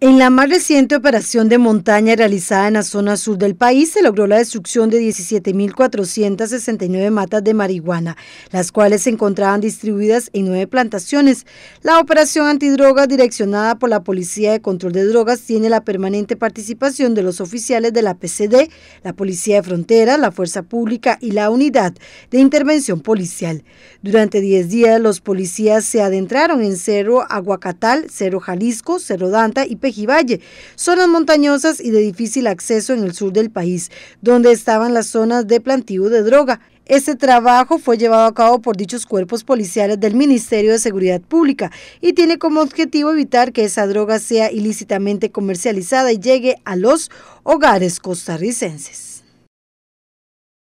En la más reciente operación de montaña realizada en la zona sur del país, se logró la destrucción de 17.469 matas de marihuana, las cuales se encontraban distribuidas en 9 plantaciones. La operación antidrogas direccionada por la Policía de Control de Drogas tiene la permanente participación de los oficiales de la PCD, la Policía de Frontera, la Fuerza Pública y la Unidad de Intervención Policial. Durante 10 días, los policías se adentraron en Cerro Aguacatal, Cerro Jalisco, Cerro Danta y Pejivalle, zonas montañosas y de difícil acceso en el sur del país, donde estaban las zonas de plantío de droga. Este trabajo fue llevado a cabo por dichos cuerpos policiales del Ministerio de Seguridad Pública y tiene como objetivo evitar que esa droga sea ilícitamente comercializada y llegue a los hogares costarricenses.